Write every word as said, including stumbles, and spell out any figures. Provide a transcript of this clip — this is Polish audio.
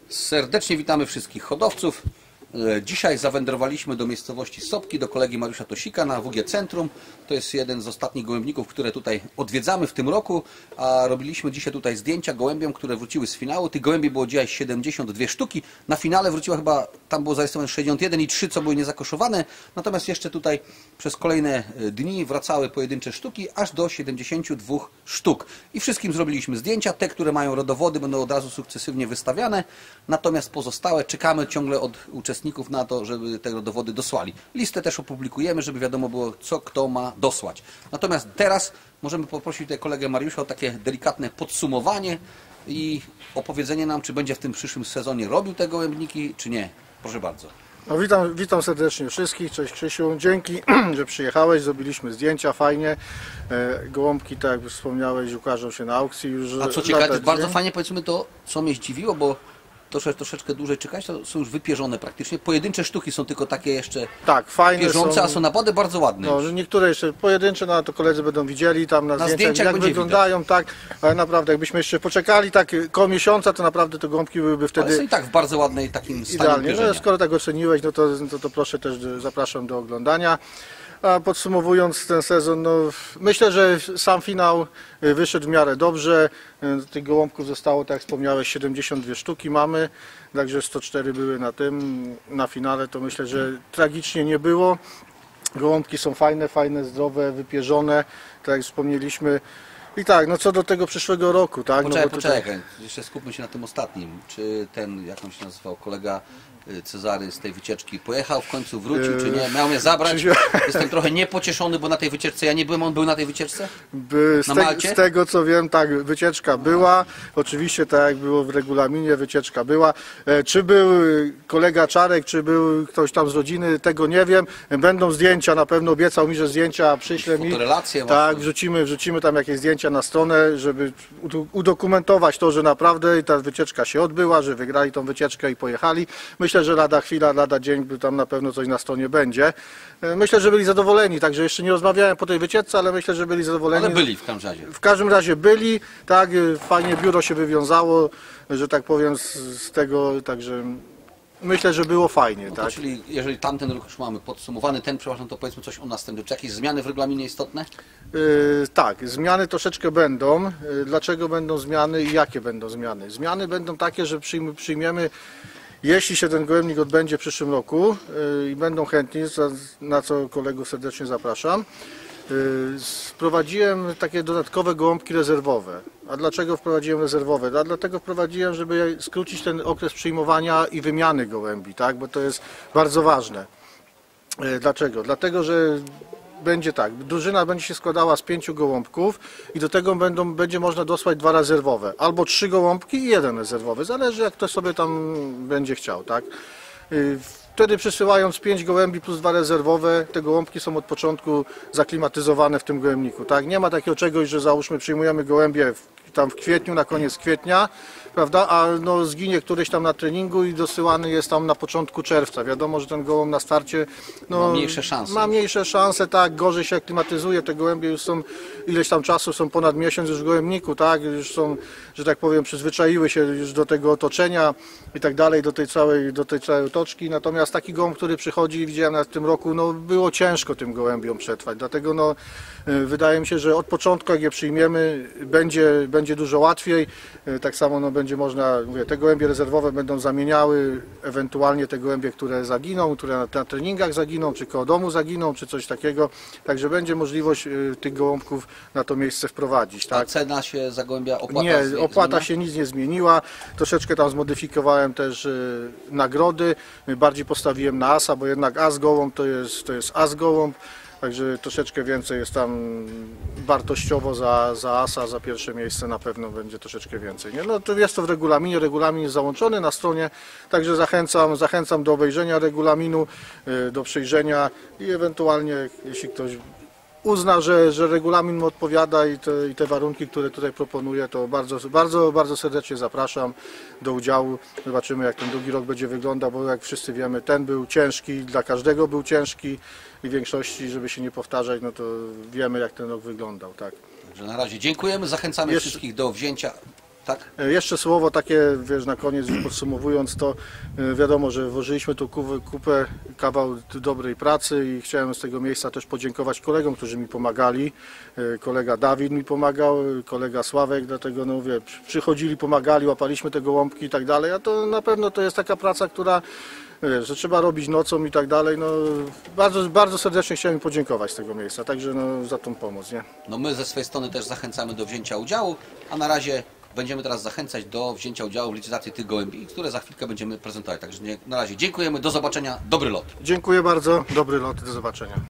Serdecznie witamy wszystkich hodowców. Dzisiaj zawędrowaliśmy do miejscowości Sopki, do kolegi Mariusza Tosika na W G Centrum. To jest jeden z ostatnich gołębników, które tutaj odwiedzamy w tym roku, a robiliśmy dzisiaj tutaj zdjęcia gołębiom, które wróciły z finału. Tych gołębi było dzisiaj siedemdziesiąt dwie sztuki. Na finale wróciła chyba, tam było zarejestrowane sześćdziesiąt jeden i trzy, co były niezakoszowane. Natomiast jeszcze tutaj przez kolejne dni wracały pojedyncze sztuki, aż do siedemdziesięciu dwóch sztuk. I wszystkim zrobiliśmy zdjęcia. Te, które mają rodowody, będą od razu sukcesywnie wystawiane. Natomiast pozostałe czekamy ciągle od uczestników na to, żeby te rodowody dosłali. Listę też opublikujemy, żeby wiadomo było, co kto ma dosłać. Natomiast teraz możemy poprosić tutaj kolegę Mariusza o takie delikatne podsumowanie i opowiedzenie nam, czy będzie w tym przyszłym sezonie robił te gołębniki, czy nie. Proszę bardzo. No, witam, witam serdecznie wszystkich. Cześć Krzysiu. Dzięki, że przyjechałeś. Zrobiliśmy zdjęcia, fajnie. Gołąbki, tak jak wspomniałeś, ukażą się na aukcji już. A co ciekawe, bardzo fajnie, powiedzmy to, co mnie zdziwiło, bo troszeczkę, troszeczkę dłużej czekać, to są już wypierzone praktycznie. Pojedyncze sztuki są tylko takie jeszcze tak, fajne pierzące, są, a są naprawdę bardzo ładne. No, niektóre jeszcze pojedyncze, no to koledzy będą widzieli tam na, na zdjęciach, zdjęciach jak wyglądają, widać. Tak, ale naprawdę jakbyśmy jeszcze poczekali tak koło miesiąca, to naprawdę te gąbki byłyby wtedy ale są i tak w bardzo ładnej takim stanie idealnie. upierzenia. No, skoro tak oceniłeś, no to, to, to proszę też, zapraszam do oglądania. A podsumowując ten sezon, no, myślę, że sam finał wyszedł w miarę dobrze. Tych gołąbków zostało, tak jak wspomniałeś, siedemdziesiąt dwie sztuki mamy, także sto cztery były na tym, na finale, to myślę, że tragicznie nie było. Gołąbki są fajne, fajne, zdrowe, wypierzone, tak jak wspomnieliśmy. I tak, no co do tego przyszłego roku, tak? Poczekaj, no bo tutaj... poczekaj, jeszcze skupmy się na tym ostatnim. Czy ten, jak on się nazywał, kolega Cezary z tej wycieczki pojechał, w końcu wrócił, czy nie? Miał mnie zabrać. Jestem trochę niepocieszony, bo na tej wycieczce ja nie byłem, on był na tej wycieczce? By, z, na te, Malcie? z tego co wiem, tak, wycieczka była. Oczywiście tak jak było w regulaminie, wycieczka była. E, czy był kolega Czarek, czy był ktoś tam z rodziny, tego nie wiem. Będą zdjęcia, na pewno obiecał mi, że zdjęcia przyśle mi. Fotorelacje tak, wrzucimy, wrzucimy tam jakieś zdjęcia na stronę, żeby udokumentować to, że naprawdę ta wycieczka się odbyła, że wygrali tą wycieczkę i pojechali. Myślę, że lada chwila, lada dzień, tam na pewno coś na stronie będzie. Myślę, że byli zadowoleni, także jeszcze nie rozmawiałem po tej wycieczce, ale myślę, że byli zadowoleni. Ale byli w każdym razie. W każdym razie byli, tak, fajnie biuro się wywiązało, że tak powiem, z, z tego, także myślę, że było fajnie. No tak. to, czyli jeżeli tamten rok już mamy podsumowany, ten przepraszam, to powiedzmy coś o następnym. Czy jakieś zmiany w regulaminie istotne? Yy, tak, zmiany troszeczkę będą. Yy, dlaczego będą zmiany i jakie będą zmiany? Zmiany będą takie, że przyjm przyjmiemy, jeśli się ten gołębnik odbędzie w przyszłym roku yy, i będą chętni, na co kolegów serdecznie zapraszam, yy, wprowadziłem takie dodatkowe gołąbki rezerwowe. A dlaczego wprowadziłem rezerwowe? A dlatego wprowadziłem, żeby skrócić ten okres przyjmowania i wymiany gołębi, tak? Bo to jest bardzo ważne. Yy, dlaczego? Dlatego, że będzie tak, drużyna będzie się składała z pięciu gołąbków i do tego będą, będzie można dosłać dwa rezerwowe, albo trzy gołąbki i jeden rezerwowy, zależy jak ktoś sobie tam będzie chciał, tak? Wtedy przysyłając pięć gołębi plus dwa rezerwowe, te gołąbki są od początku zaklimatyzowane w tym gołębniku, tak? Nie ma takiego czegoś, że załóżmy przyjmujemy gołębie w, tam w kwietniu, na koniec kwietnia, prawda, a no zginie któryś tam na treningu i dosyłany jest tam na początku czerwca. Wiadomo, że ten gołąb na starcie no, ma mniejsze szanse. Ma mniejsze szanse, tak, gorzej się aklimatyzuje, te gołębie już są ileś tam czasu, są ponad miesiąc już w gołębniku, tak, już są, że tak powiem, przyzwyczaiły się już do tego otoczenia i tak dalej, do tej całej, do tej całej otoczki, natomiast taki gołąb, który przychodzi, widziałem na tym roku, no było ciężko tym gołębiom przetrwać, dlatego no wydaje mi się, że od początku jak je przyjmiemy, będzie, będzie dużo łatwiej, tak samo no, będzie można, mówię, te gołębie rezerwowe będą zamieniały ewentualnie te gołębie, które zaginą, które na, na treningach zaginą, czy koło domu zaginą, czy coś takiego, także będzie możliwość y, tych gołąbków na to miejsce wprowadzić. Tak? A cena się za gołębia opłata Nie, opłata się nic nie zmieniła, troszeczkę tam zmodyfikowałem też y, nagrody, bardziej postawiłem na asa, bo jednak as gołąb to jest, to jest as gołąb. Także troszeczkę więcej jest tam wartościowo za, za asa, za pierwsze miejsce na pewno będzie troszeczkę więcej. Nie? No to jest to w regulaminie, regulamin jest załączony na stronie, także zachęcam, zachęcam do obejrzenia regulaminu, do przejrzenia i ewentualnie jeśli ktoś uzna, że, że regulamin mu odpowiada i te, i te warunki, które tutaj proponuję, to bardzo, bardzo, bardzo serdecznie zapraszam do udziału. Zobaczymy jak ten drugi rok będzie wyglądał, bo jak wszyscy wiemy, ten był ciężki, dla każdego był ciężki i w większości, żeby się nie powtarzać, no to wiemy jak ten rok wyglądał. Tak. Także na razie dziękujemy, zachęcamy Jeszcze... wszystkich do wzięcia. Tak? E, Jeszcze słowo takie, wiesz, na koniec już podsumowując to, e, wiadomo, że włożyliśmy tu kupę, kupę, kawał dobrej pracy i chciałem z tego miejsca też podziękować kolegom, którzy mi pomagali. E, Kolega Dawid mi pomagał, kolega Sławek, dlatego no wie, przy- przychodzili, pomagali, łapaliśmy te gołąbki i tak dalej, a to na pewno to jest taka praca, która wiesz, że trzeba robić nocą i tak dalej. No, bardzo, bardzo serdecznie chciałem im podziękować z tego miejsca, także no, za tą pomoc, nie? No my ze swojej strony też zachęcamy do wzięcia udziału, a na razie będziemy teraz zachęcać do wzięcia udziału w licytacji tych gołębi, które za chwilkę będziemy prezentować. Także nie, na razie dziękujemy, do zobaczenia, dobry lot. Dziękuję bardzo, dobry lot, do zobaczenia.